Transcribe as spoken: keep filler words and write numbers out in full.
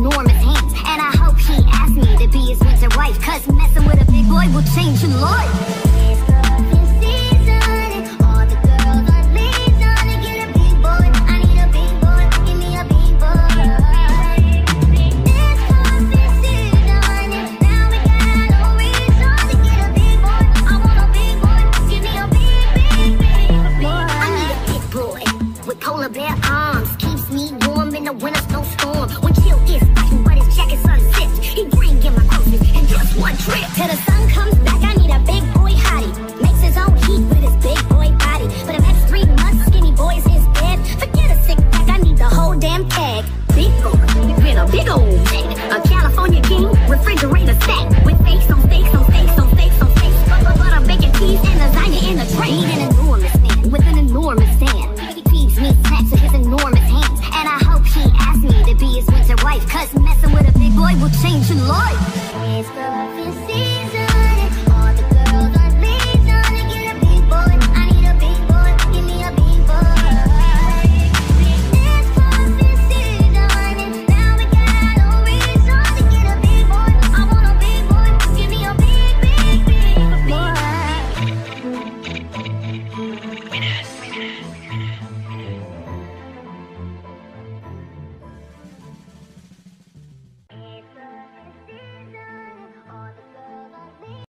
enormous hands. And I hope he asks me to be his winter wife, cause messing with a big boy will change your life. It's cuffing season, all the girls are leaving to get a big boy. I need a big boy, give me a big boy. It's cuffing season, now we got no reason to get a big boy. I want a big boy, give me a big, big, big boy. I need a big boy with polar bear arms, keeps me warm in the winter snowstorm. When chill is fighting, but his jacket's unzipped, he bring in my groceries in just one trip. Till the sun comes back, I need a big boy hottie. Makes his own heat with his big boy body. For the next three months, skinny boy is his bed. Forget a six pack, I need the whole damn tag. Big boy, you been a big old thing. A California king, refrigerator stack with steaks on steaks on steaks on steaks on steaks. Butter, butter, bacon, cheese, and lasagna in the tray. Need an enormous man with an enormous stand. He feeds me snacks with his enormous hands. And I hope he asks me to be his winter wife, cause messing with a big boy will change your life. It's cuffing season.